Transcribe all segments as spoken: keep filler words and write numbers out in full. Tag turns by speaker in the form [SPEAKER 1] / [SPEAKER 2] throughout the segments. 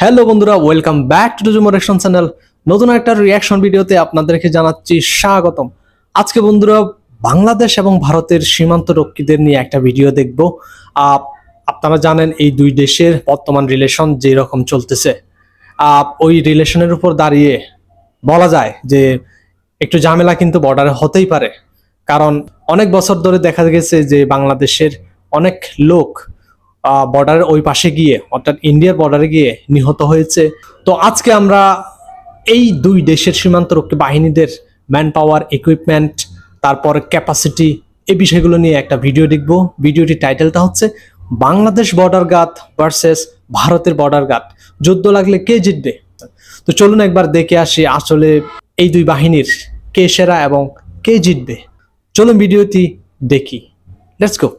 [SPEAKER 1] Hello বন্ধুরা, welcome back to Jumo reaction channel. নতুন একটা রিঅ্যাকশন ভিডিওতে আপনাদেরকে জানাচ্ছি স্বাগতম। আজকে বন্ধুরা বাংলাদেশ এবং ভারতের সীমান্ত রক্ষীদের নিয়ে একটা ভিডিও দেখব। আপনারা জানেন এই দুই দেশের বর্তমান রিলেশন যে রকম চলতেছে, ওই রিলেশনের উপর দাঁড়িয়ে বলা যায় যে একটু ঝামেলা কিন্তু বর্ডারে হতেই পারে। কারণ অনেক বছর ধরে দেখা গেছে যে বাংলাদেশের অনেক লোক বর্ডারের ওই পাশে গিয়ে অর্থাৎ ইন্ডিয়ার বর্ডারে গিয়ে নিহত হয়েছে। তো আজকে আমরা এই দুই দেশের সীমান্তরক্ষী বাহিনীদের ম্যান পাওয়ার, ইকুইপমেন্ট, তারপর ক্যাপাসিটি, এই বিষয়গুলো নিয়ে একটা ভিডিও দেখব। ভিডিওটির টাইটেলটা হচ্ছে বাংলাদেশ বর্ডার গার্ড ভার্সেস ভারতের বর্ডার গার্ড, যুদ্ধ লাগলে কে জিতবে। তো চলুন একবার দেখে আসি আসলে এই দুই বাহিনীর কে সেরা এবং কে জিতবে। চলুন ভিডিওটি দেখি, লেটস গো।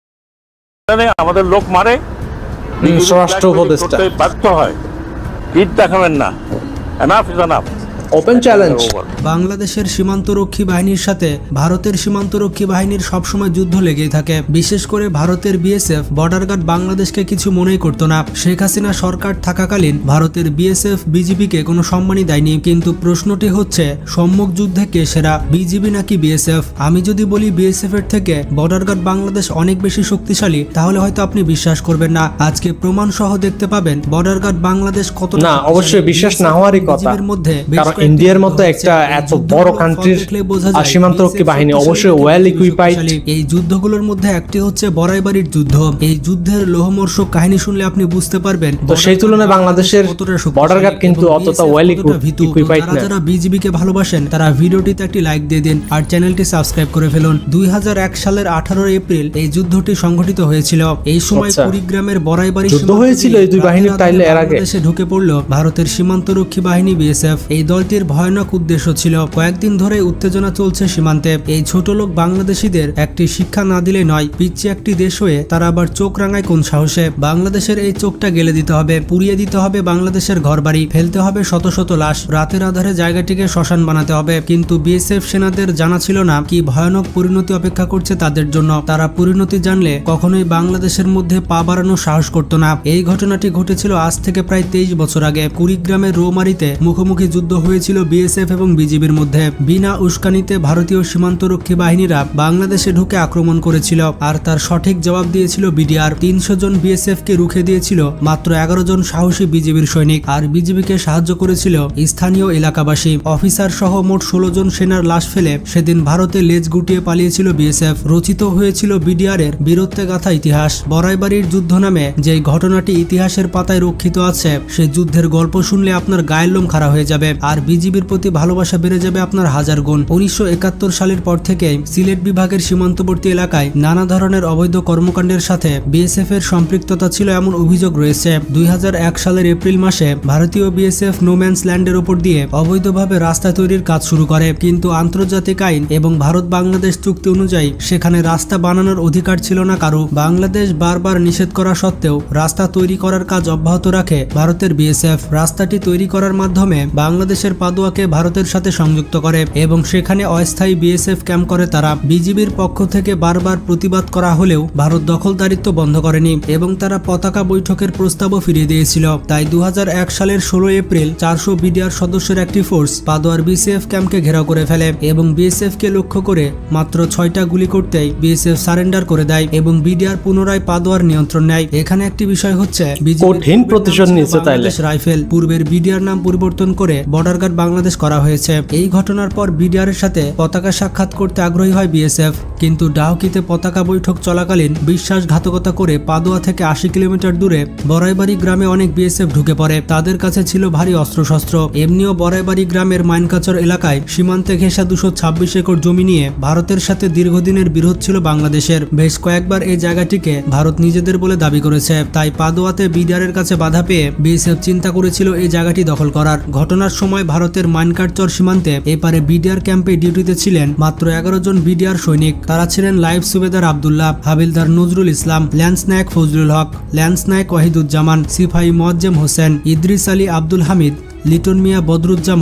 [SPEAKER 2] আমাদের লোক মারে,
[SPEAKER 1] স্বরাষ্ট্র উপদেষ্টা
[SPEAKER 2] বাধ্য হয়, ঈদ দেখাবেন না, enough is enough.
[SPEAKER 1] Open challenge.
[SPEAKER 3] বাংলাদেশের সীমান্তরক্ষী বাহিনীর সাথে ভারতের সীমান্তরক্ষী বাহিনীর সবসময় যুদ্ধ লেগেই থাকে। বিশেষ করে ভারতের বিএসএফ বর্ডার গার্ড বাংলাদেশকে কিছু মনেই করতো না। শেখ হাসিনা সরকার থাকাকালীন ভারতের বিএসএফ বিজিবিকে কোনো সম্মানই দেয়নি। কিন্তু প্রশ্নটি হচ্ছে সম্মুখ যুদ্ধে কে সেরা, বিজিবি নাকি বিএসএফ? আমি যদি বলি বিএসএফ এর থেকে বর্ডার গার্ড বাংলাদেশ অনেক বেশি শক্তিশালী, তাহলে হয়তো আপনি বিশ্বাস করবেন না। আজকে প্রমাণ সহ দেখতে পাবেন বর্ডার গার্ড বাংলাদেশ কত
[SPEAKER 1] না। অবশ্যই বিশ্বাস না হওয়ারই কথা,
[SPEAKER 3] মধ্যে
[SPEAKER 1] ইন্ডিয়ার মতো একটা এত বড় কান্ট্রির সীমান্তরক্ষী বাহিনী অবশ্যই ওয়েল ইকুইপড।
[SPEAKER 3] এই যুদ্ধগুলোর মধ্যে একটি হচ্ছে বড়াইবাড়ির যুদ্ধ। এই যুদ্ধের লোহমর্ষক কাহিনী শুনলে আপনি বুঝতে পারবেন
[SPEAKER 1] তো সেই তুলনায় বাংলাদেশের বর্ডার গার্ড কিন্তু অতটা ওয়েল ইকুইপড না।
[SPEAKER 3] যারা বিজিবি কে ভালোবাসেন তারা ভিডিওটিতে একটি লাইক দিয়ে দিন আর চ্যানেলটি সাবস্ক্রাইব করে ফেলুন। দুই হাজার এক সালের আঠারো এপ্রিল এই যুদ্ধটি সংঘটিত হয়েছিল। এই সময় কুড়িগ্রামের বড়াইবাড়ি
[SPEAKER 1] যুদ্ধ হয়েছিল এই দুই বাহিনীর টাইলে এর আগে
[SPEAKER 3] দেশে ঢুকে পড়ল ভারতের সীমান্তরক্ষী বাহিনী বিএসএফ। এই দলটির ভয়ানক উদ্দেশ্য ছিল, কয়েকদিন ধরে উত্তেজনা চলছে সীমান্তে। এই ছোট লোক বাংলাদেশিদের একটি শিক্ষা না দিলে নয়। পিচ্ছি একটি দেশ হয়ে তারা আবার চোখ রাঙায় কোন সাহসে? বাংলাদেশের এই চোখটা গেলে দিতে হবে, পুড়িয়ে দিতে হবে বাংলাদেশের ঘরবাড়ি, ফেলতে হবে শত শত লাশ, রাতের আধারে জায়গাটিকে শ্মশান বানাতে হবে। কিন্তু বিএসএফ সেনাদের জানা ছিল না কি ভয়ানক পরিণতি অপেক্ষা করছে তাদের জন্য। তারা পরিণতি জানলে কখনোই বাংলাদেশের মধ্যে পা বাড়ানোর সাহস করত না। এই ঘটনাটি ঘটেছিল আজ থেকে প্রায় তেইশ বছর আগে। কুড়িগ্রামের রৌমারিতে মুখোমুখি যুদ্ধ হয়েছিল বিএসএফ এবং বিজিবির মধ্যে। বিনা উস্কানিতে ভারতীয় সীমান্তরক্ষী বাহিনীরা বাংলাদেশে ঢুকে আক্রমণ করেছিল, আর তার সঠিক জবাব দিয়েছিল বিডিআর। তিনশো জন বিএসএফ কে রুখে দিয়েছিল মাত্র এগারো জন সাহসী বিজিবির সৈনিক, আর বিজিবিকে সাহায্য করেছিল স্থানীয় এলাকাবাসী। অফিসার সহ মোট ষোলো জন সেনার লাশ ফেলে সেদিন ভারতে লেজ গুটিয়ে পালিয়েছিল বিএসএফ। রচিত হয়েছিল বিডিআর এর বীরত্বে গাথা ইতিহাস। বড়াইবাড়ির যুদ্ধ নামে যে ঘটনাটি ইতিহাসের পাতায় রক্ষিত আছে, সে যুদ্ধের গল্প শুনলে আপনার গায়ের লোম খাড়া হয়ে যাবে, আর বিজিবির প্রতি ভালোবাসা বেড়ে যাবে আপনার হাজার গুণ। উনিশশো একাত্তর সালের পর থেকে সিলেট বিভাগের সীমান্তবর্তী এলাকায় নানা ধরনের অবৈধ কর্মকাণ্ডের সাথে বিএসএফ এর সম্পৃক্ততা ছিল এমন অভিযোগ রয়েছে। দুই হাজার এক সালের এপ্রিল মাসে ভারতীয় বিএসএফ নোম্যান্স ল্যান্ডের উপর দিয়ে অবৈধভাবে রাস্তা তৈরির কাজ শুরু করে। কিন্তু আন্তর্জাতিক আইন এবং ভারত বাংলাদেশ চুক্তি অনুযায়ী সেখানে রাস্তা বানানোর অধিকার ছিল না কারো। বাংলাদেশ বারবার নিষেধ করা সত্ত্বেও রাস্তা তৈরি করার কাজ অব্যাহত রাখে ভারতের বিএসএফ। রাস্তাটি তৈরি করার মাধ্যমে বাংলাদেশের পাদুয়াকে ভারতের সাথে সংযুক্ত করে এবং সেখানে অস্থায়ী বিএসএফ ক্যাম্প করে তারা। বিজিবির পক্ষ থেকে বারবার প্রতিবাদ করা হলেও ভারত দখলদারিত্ব বন্ধ করেনি এবং তারা পতাকা বৈঠকের প্রস্তাবও ফিরিয়ে দিয়েছিল। তাই দু হাজার এক সালের ষোলো এপ্রিল চারশো বিডিআর সদস্যের একটি ফোর্স পাদুয়ার বিসিএফ ক্যাম্পকে ঘেরাও করে ফেলে এবং বিএসএফ কে লক্ষ্য করে মাত্র ছয়টা গুলি করতেই বিএসএফ সারেন্ডার করে দেয় এবং বিডিআর পুনরায় পাদুয়ার নিয়ন্ত্রণ নেয়। এখানে একটি বিষয় হচ্ছে
[SPEAKER 1] কঠিন প্রতিশোধ নিয়েছে তাইলে
[SPEAKER 3] রাইফেল পূর্বের বিডিআর নাম পরিবর্তন করে বর্ডার গার্ড বাংলাদেশ করা হয়েছে। এই ঘটনার পর বিডিআর এর সাথে পতাকা সাক্ষাৎ করতে আগ্রহী হয় বিএসএফ, কিন্তু ডাউকিতে পতাকা বৈঠক চলাকালীন বিশ্বাসঘাতকতা করে পাদুয়া থেকে আশি কিলোমিটার দূরে বড়াইবাড়ি গ্রামে অনেক বিএসএফ ঢুকে পড়ে। তাদের কাছে ছিল ভারী অস্ত্রশস্ত্র। এমনিও বড়াইবাড়ি গ্রামের মাইনকাচর এলাকায় সীমান্তে ঘেঁষা দুশো ছাব্বিশ একর জমি নিয়ে ভারতের সাথে দীর্ঘদিনের বিরোধ ছিল বাংলাদেশের। বেশ কয়েকবার এই জায়গাটিকে ভারত নিজেদের বলে দাবি করেছে। তাই পাদুয়াতে বিডিআর এর কাছে বাধা পেয়ে বিএসএফ চিন্তা করেছিল এই জায়গাটি দখল করার। ঘটনার সময় ভারতের মাইনকাচর সীমান্তে এপারে বিডিআর ক্যাম্পে ডিউটিতে ছিলেন মাত্র এগারো জন বিডিআর সৈনিক। তারা ছিলেন লাইফ সুবেদার আবদুল্লাহ, হাবিলদার নজরুল ইসলাম, ল্যান্স নায়ক ফজলুল হক, ল্যান্স নায়ক ওয়াহিদুজ্জামান, সিপাহী মোয়াজ্জেম হোসেন, ইদ্রিস আলী আব্দুল হামিদ, লিটন মিয়া বদরুজ্জামান,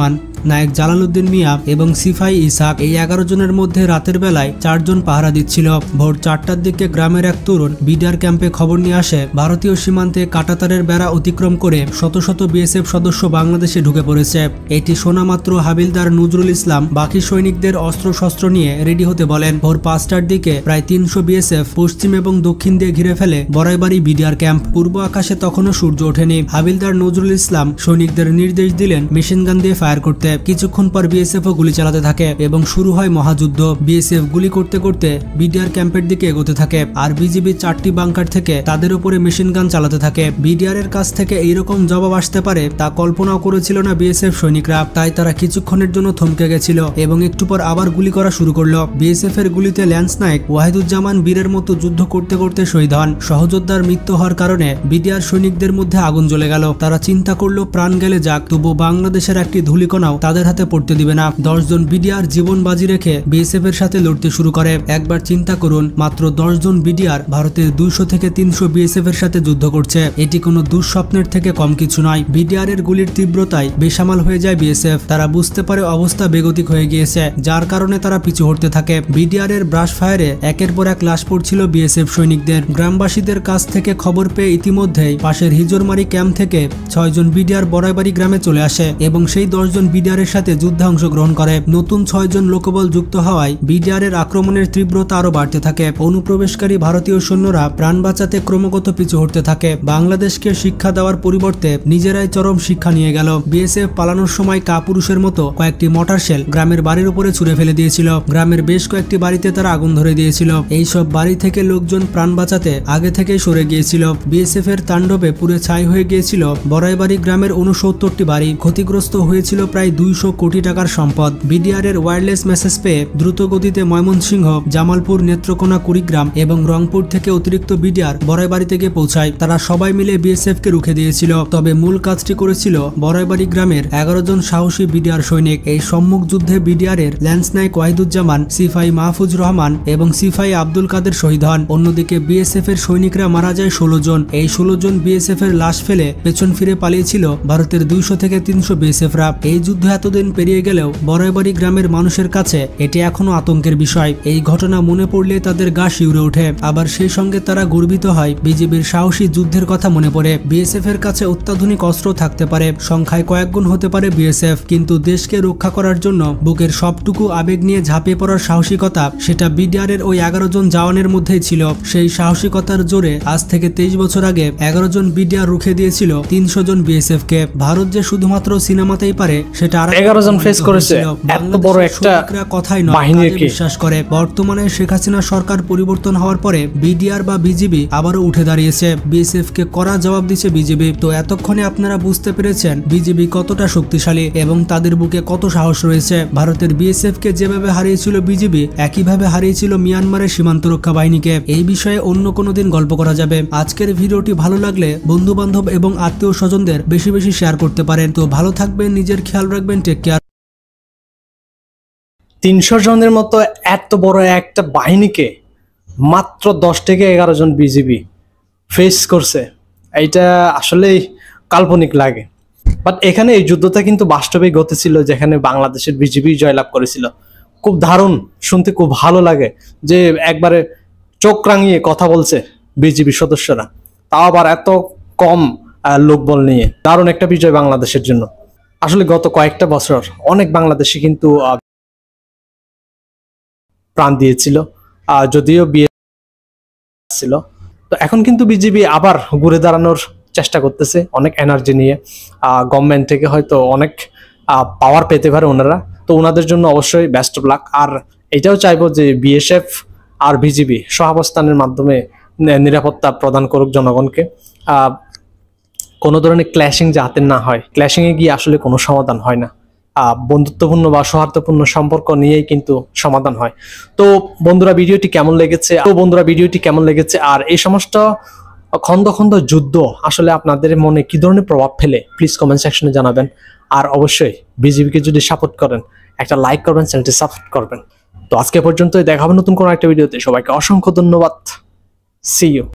[SPEAKER 3] নায়েক জালালউদ্দিন মিয়া এবং সিফাই ইসাক। এই এগারো জনের মধ্যে রাতের বেলায় চারজন পাহারা দিচ্ছিল। ভোর চারটার দিকে গ্রামের এক তরুণ বিডিআর ক্যাম্পে খবর নিয়ে আসে ভারতীয় সীমান্তে কাঁটাতারের বেড়া অতিক্রম করে শত শত বিএসএফ সদস্য বাংলাদেশে ঢুকে পড়েছে। এটি শোনা মাত্র হাবিলদার নজরুল ইসলাম বাকি সৈনিকদের অস্ত্র শস্ত্র নিয়ে রেডি হতে বলেন। ভোর পাঁচটার দিকে প্রায় তিনশো বিএসএফ পশ্চিম এবং দক্ষিণ দিয়ে ঘিরে ফেলে বড়াইবাড়ি বিডিআর ক্যাম্প। পূর্ব আকাশে তখনও সূর্য ওঠেনি। হাবিলদার নজরুল ইসলাম সৈনিকদের নির্দেশ দিলেন মেশিন গান দিয়ে ফায়ার করতে। কিছুক্ষণ পর বিএসএফ ও গুলি চালাতে থাকে এবং শুরু হয় মহাযুদ্ধ। বিএসএফ গুলি করতে করতে বিডিআর ক্যাম্পের দিকে এগোতে থাকে আর বিজিবি চারটি বাংকার থেকে তাদের উপরে মেশিন গান চালাতে থাকে। বিডিআর এর কাছ থেকে এইরকম জবাব আসতে পারে তা কল্পনাও করেছিল না বিএসএফ সৈনিকরা। তাই তারা কিছুক্ষণের জন্য থমকে গেছিল এবং একটু পর আবার গুলি করা শুরু করলো। বিএসএফ এর গুলিতে ল্যান্স নায়েক ওয়াহিদুজ্জামান বীরের মতো যুদ্ধ করতে করতে শহীদ হন। সহযোদ্ধার মৃত্যু হওয়ার কারণে বিডিআর সৈনিকদের মধ্যে আগুন জ্বলে গেল। তারা চিন্তা করলো প্রাণ গেলে যাক, তবু বাংলাদেশের একটি ধুলিকণাও তাদের হাতে পড়তে দিবে না। দশজন বিডিআর জীবন বাজি রেখে বিএসএফ এর সাথে লড়তে শুরু করে। একবার চিন্তা করুন, মাত্র দশজন বিডিআর ভারতের দুইশো থেকে তিনশো বিএসএফ এর সাথে যুদ্ধ করছে। এটি কোনো দুঃস্বপ্নের থেকে কম কিছু নয়। বিডিআর এর গুলির তীব্রতায় বেসামাল হয়ে যায় বিএসএফ। তারা বুঝতে পারে অবস্থা বেগতিক হয়ে গিয়েছে, যার কারণে তারা পিছু হটতে থাকে। বিডিআর এর ব্রাশ ফায়ারে একের পর এক লাশ পড়ছিল বিএসএফ সৈনিকদের। গ্রামবাসীদের কাছ থেকে খবর পেয়ে ইতিমধ্যেই পাশের হিজরমারি ক্যাম্প থেকে ছয়জন বিডিআর বড়াইবাড়ি গ্রামে চলে আসে এবং সেই দশজন বিডিআর এর সাথে যুদ্ধে অংশগ্রহণ করে। নতুন ছয়জন লোকবল যুক্ত হওয়ায় বিডিআর এর আক্রমণের তীব্রতা আরো বাড়তে থাকে। অনুপ্রবেশকারী ভারতীয় সৈন্যরা প্রাণ বাঁচাতে ক্রমাগত পিছু হটতে থাকে। বাংলাদেশকে শিক্ষা দেওয়ার পরিবর্তে নিজেরাই চরম শিক্ষা নিয়ে গেল। বিএসএফ পালানোর সময় কাপুরুষের মতো কয়েকটি মটার শেল গ্রামের বাড়ির উপরে ছুড়ে ফেলে দিয়েছিল। গ্রামের বেশ কয়েকটি বাড়িতে তারা আগুন ধরে দিয়েছিল। এইসব বাড়ি থেকে লোকজন প্রাণ বাঁচাতে আগে থেকেই সরে গিয়েছিল। বিএসএফ এর তাণ্ডবে পুরে ছাই হয়ে গিয়েছিল বড়াইবাড়ি গ্রামের উনসত্তরটি বাড়ি। ক্ষতিগ্রস্ত হয়েছিল প্রায় দুইশো কোটি টাকার সম্পদ। বিডিআর এর ওয়্যারলেস মেসেজ পেয়ে দ্রুত গতিতে ময়মনসিংহ, জামালপুর, নেত্রকোনা, কুড়িগ্রাম এবং রংপুর থেকে অতিরিক্ত বিডিআর বড়াইবাড়িতে গিয়ে পৌঁছায়। তারা সবাই মিলে বিএসএফ কে রুখে দিয়েছিল। তবে মূল কাজটি করেছিল বড়াইবাড়ি গ্রামের এগারো জন সাহসী বিডিআর সৈনিক। এই সম্মুখ যুদ্ধে বিডিআর এর ল্যান্স নায়েক ওয়াহিদুজ্জামান, সিফাই মাহফুজ রহমান এবং সিফাই আব্দুল কাদের শহীদ হন। অন্যদিকে বিএসএফ এর সৈনিকরা মারা যায় ষোলো জন। এই ষোলো জন বিএসএফ এর লাশ ফেলে পেছন ফিরে পালিয়েছিল ভারতের দুইশো থেকে তিনশো বিএসএফরা। এই যুদ্ধ এতদিন পেরিয়ে গেলেও বড়াইবাড়ি গ্রামের মানুষের কাছে এটি এখনো আতঙ্কের বিষয়। এই ঘটনা মনে পড়লে তাদের গা শিউরে ওঠে। আবার সেই সঙ্গে তারা গর্বিত হয়। বিজিবির সাহসী যুদ্ধের কথা মনে পড়ে। বিএসএফ এর কাছে অত্যাধুনিক অস্ত্র থাকতে পারে, সংখ্যায় কয়েকগুণ হতে পারে বিএসএফ, কিন্তু দেশকে রক্ষা করার জন্য বুকের সবটুকু আবেগ নিয়ে ঝাঁপিয়ে পড়ার সাহসিকতা, সেটা বিডিআর এর ওই এগারো জন জওয়ানের মধ্যেই ছিল। সেই সাহসিকতার জোরে আজ থেকে তেইশ বছর আগে এগারো জন বিডিআর রুখে দিয়েছিল তিনশো জন বিএসএফ কে। ভারত যে শুধুমাত্র সিনেমাতেই পারে সেটা আর
[SPEAKER 1] এগারো জন ফেস করেছে এত বড় একটা
[SPEAKER 3] কথাই নয়, বিশ্বাস করে। বর্তমানে শেখ হাসিনা সরকার পরিবর্তন হওয়ার পরে বিডিআর বা বিজিবি আবারও উঠে দাঁড়িয়েছে। বিএসএফ কে কড়া জবাব দিচ্ছে বিজিবি। তো এতক্ষণে আপনারা বুঝতে পেরেছেন বিজিবি কতটা শক্তিশালী এবং তাদের বুকে কত সাহস রয়েছে। ভারতের বিএসএফ কে যেভাবে হারিয়েছিল বিজিবি, একইভাবে হারিয়েছিল মিয়ানমারের সীমান্ত রক্ষা বাহিনীকে। এই বিষয়ে অন্য কোনো দিন গল্প করা যাবে। আজকের ভিডিওটি ভালো লাগলে বন্ধু বান্ধব এবং আত্মীয় স্বজনদের বেশি বেশি শেয়ার করতে পারেন। তো ভালো থাকবেন, নিজের খেয়াল রাখবেন, টেক কেয়ার।
[SPEAKER 1] তিনশো জনের মতো এত বড় একটা বাহিনীকে মাত্র দশ থেকে এগারো জন বিজিবি ফেস করছে, এইটা আসলেই কাল্পনিক লাগে। বাট এখানে এই যুদ্ধটা কিন্তু বাস্তবে ঘটেছিল, যেখানে বাংলাদেশের বিজিবি জয়লাভ করেছিল। খুব দারুণ, শুনতে খুব ভালো লাগে যে একবারে চোখ রাঙিয়ে কথা বলছে বিজিবি সদস্যরা, তাও আবার এত কম লোকবল নিয়ে। দারুণ একটা বিজয় বাংলাদেশের জন্য। আসলে গত কয়েকটা বছর অনেক বাংলাদেশি কিন্তু প্রাণ দিয়েছিল, যদিও বিয়ে ছিল। তো এখন কিন্তু বিজিবি আবার ঘুরে দাঁড়ানোর চেষ্টা করতেছে অনেক এনার্জি নিয়ে। গভর্নমেন্ট থেকে হয়তো অনেক পাওয়ার পেতে পারে ওনারা, তো ওনাদের জন্য অবশ্যই বেস্ট অফ লাক। আর এটাও চাইবো যে বিএসএফ আর বিজিবি সহাবস্থানের মাধ্যমে নিরাপত্তা প্রদান করুক জনগণকে। কোনো ধরনের ক্ল্যাশিং যাতে না হয়। ক্ল্যাশিংয়ে গিয়ে আসলে কোনো সমাধান হয় না। বন্ধুত্বপূর্ণ বা সৌহার্দ্যপূর্ণ সম্পর্ক নিয়েই কিন্তু সমাধান হয়। তো বন্ধুরা ভিডিওটি কেমন লেগেছে তো বন্ধুরা ভিডিওটি কেমন লেগেছে আর এই সমস্ত খন্ড খন্ড যুদ্ধ আসলে আপনাদের মনে কি ধরনের প্রভাব ফেলে প্লিজ কমেন্ট সেকশনে জানাবেন। আর অবশ্যই বিজিবিকে যদি সাপোর্ট করেন একটা লাইক করবেন, চ্যানেলটি সাবস্ক্রাইব করবেন। তো আজকে পর্যন্তই, দেখা হবে নতুন কোনো একটা ভিডিওতে। সবাইকে অসংখ্য ধন্যবাদ। See you.